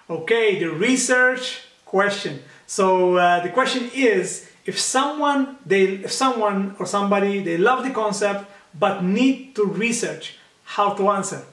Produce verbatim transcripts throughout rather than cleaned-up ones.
Okay, the research question. So uh, the question is, if someone, they, if someone or somebody, they love the concept but need to research, how to answer.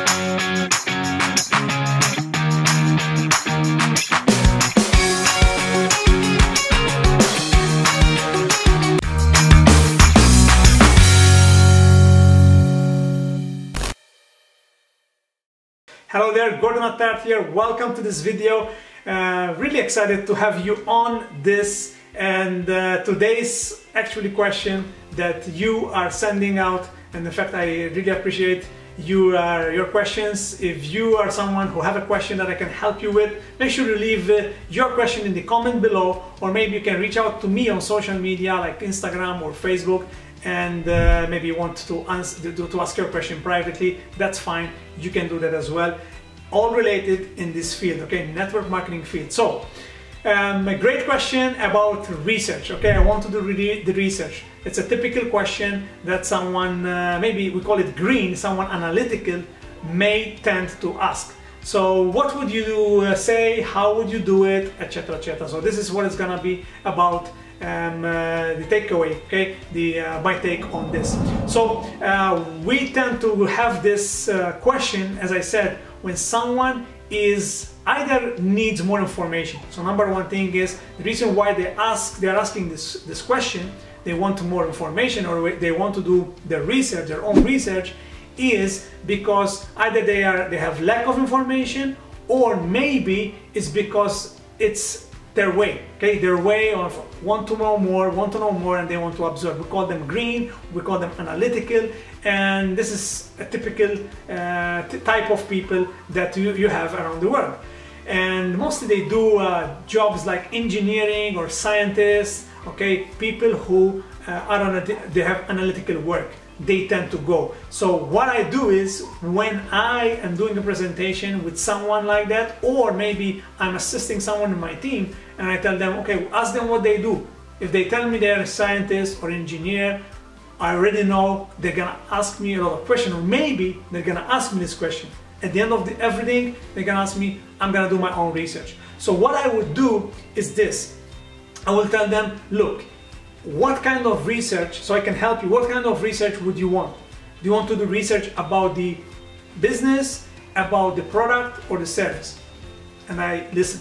Hello there, Gordon Attard here. Welcome to this video. Uh, really excited to have you on this, and uh, today's actually question that you are sending out, and in fact I really appreciate you, uh, your questions. If you are someone who have a question that I can help you with, make sure to leave uh, your question in the comment below, or maybe you can reach out to me on social media like Instagram or Facebook, and uh, maybe you want to, answer, to, to ask your question privately. That's fine, you can do that as well. All related in this field, okay, network marketing field. So, um, a great question about research, okay, I want to do re the research. It's a typical question that someone, uh, maybe we call it green, someone analytical may tend to ask. So what would you uh, say, how would you do it, etc, et cetera. So this is what it's gonna be about. Um, uh, the takeaway, okay, the uh, my take on this. So uh, we tend to have this uh, question, as I said, when someone is either needs more information. So number one thing is the reason why they ask, they're asking this this question. They want more information, or they want to do their research, their own research, is because either they are they have lack of information, or maybe it's because it's their way, okay, their way of want to know more, want to know more, and they want to absorb. We call them green, we call them analytical, and this is a typical uh, type of people that you, you have around the world. And mostly they do uh, jobs like engineering or scientists, okay, people who uh, are on a, they have analytical work. They tend to go. So what I do is, when I am doing a presentation with someone like that, or maybe I'm assisting someone in my team, and I tell them, okay, ask them what they do. If they tell me they're a scientist or engineer, I already know they're gonna ask me a lot of questions, or maybe they're gonna ask me this question. At the end of the, everything, they're gonna ask me, I'm gonna do my own research. So what I would do is this. I will tell them, look, what kind of research, so I can help you, what kind of research would you want? Do you want to do research about the business, about the product, or the service? And I listen.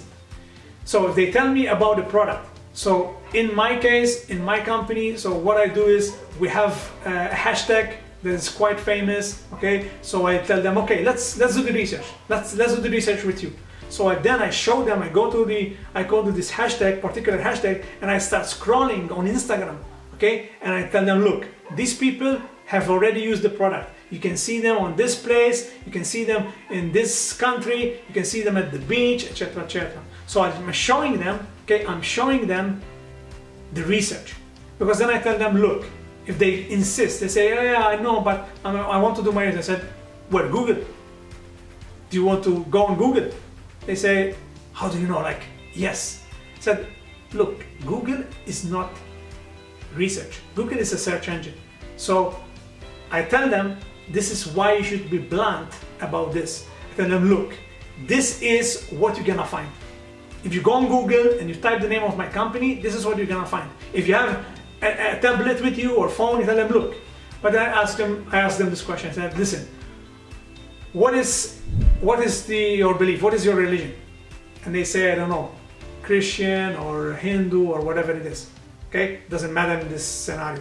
So if they tell me about the product, so in my case, in my company, so what I do is we have a hashtag that is quite famous, okay? So I tell them, okay, let's let's do the research. Let's let's do the research with you. So I, then I show them, I go to the, I go to this hashtag, particular hashtag, and I start scrolling on Instagram, okay? And I tell them, look, these people have already used the product. You can see them on this place, you can see them in this country, you can see them at the beach, et cetera, et cetera. So I'm showing them, okay, I'm showing them the research. Because then I tell them, look, if they insist, they say, oh, yeah, I know, but I want to do my research. I said, well, Google. Do you want to go on Google? They say, how do you know? Like, yes. I said, look, Google is not research. Google is a search engine. So I tell them, this is why you should be blunt about this. I tell them, look, this is what you're gonna find. If you go on Google and you type the name of my company, this is what you're gonna find. If you have a, a tablet with you or phone, you tell them, look. But I asked them, I asked them this question. I said, listen, what is what is the your belief? What is your religion? And they say, I don't know, Christian or Hindu or whatever it is. Okay, doesn't matter in this scenario.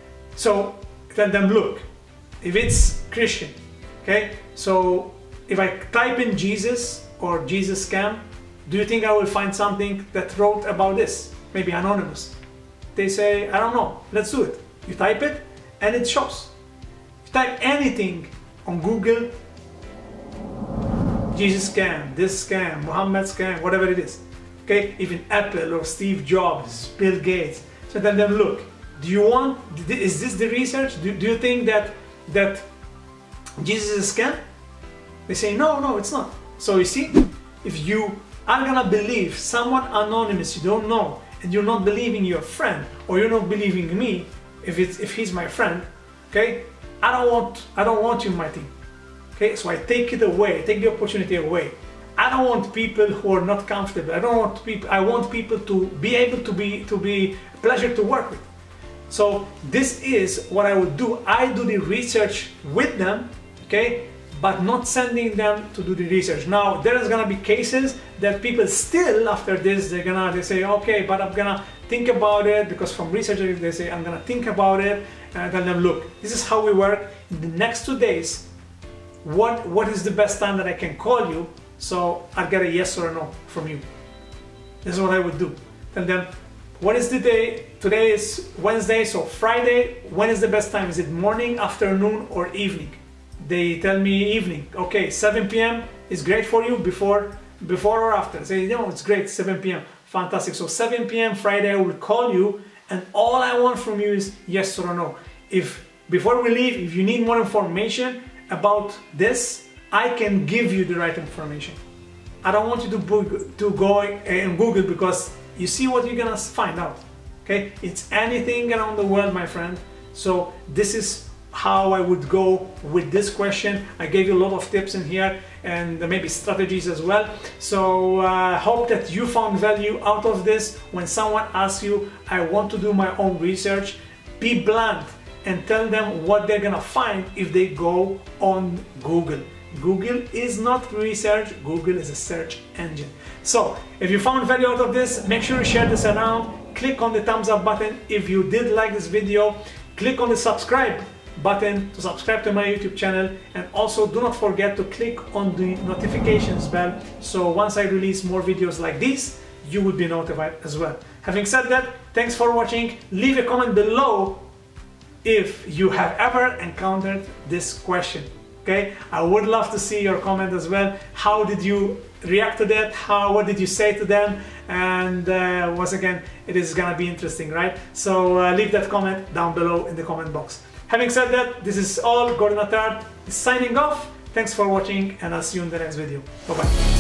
So tell them, look, if it's Christian, okay, so if I type in Jesus or Jesus scam, do you think I will find something that wrote about this? Maybe anonymous. They say, I don't know, let's do it. You type it and it shows. You type anything on Google, Jesus scam, this scam, Muhammad scam, whatever it is. Okay, even Apple or Steve Jobs, Bill Gates. So tell them, look, do you want, is this the research? Do, do you think that, that Jesus is a scam? They say, no, no, it's not. So you see, if you are gonna believe someone anonymous you don't know, and you're not believing your friend, or you're not believing me, if it's if he's my friend, okay, I don't want I don't want you in my team. Okay, so I take it away, I take the opportunity away. I don't want people who are not comfortable. I don't want people, I want people to be able to be, to be a pleasure to work with. So this is what I would do. I do the research with them, okay, but not sending them to do the research. Now, there is gonna be cases that people still, after this, they're gonna, they say, okay, but I'm gonna think about it, because from researchers, they say, I'm gonna think about it, and I tell them, look, this is how we work. In the next two days, what, what is the best time that I can call you, so I'll get a yes or a no from you. This is what I would do. Tell them, what is the day? Today is Wednesday, so Friday, when is the best time? Is it morning, afternoon, or evening? They tell me evening. Okay, seven P M is great for you, before before or after. Say, you know, it's great, seven P M Fantastic. So seven P M Friday, I will call you, and all I want from you is yes or no. If before we leave, if you need more information about this, I can give you the right information. I don't want you to book, to go and Google, because you see what you're gonna find out. Okay, it's anything around the world, my friend. So this is how I would go with this question. I gave you a lot of tips in here, and maybe strategies as well. So I uh, hope that you found value out of this. When someone asks you, I want to do my own research, be blunt and tell them what they're gonna find if they go on Google. Google is not research, Google is a search engine. So if you found value out of this, make sure you share this around. Click on the thumbs up button if you did like this video. Click on the subscribe button to subscribe to my YouTube channel, and also do not forget to click on the notifications bell, so once I release more videos like this, you will be notified as well. Having said that, thanks for watching. Leave a comment below if you have ever encountered this question. Okay, I would love to see your comment as well. How did you react to that? How, what did you say to them? And uh, once again, it is gonna be interesting, right? So uh, leave that comment down below in the comment box. Having said that, this is all Gordon Attard signing off. Thanks for watching, and I'll see you in the next video. Bye bye.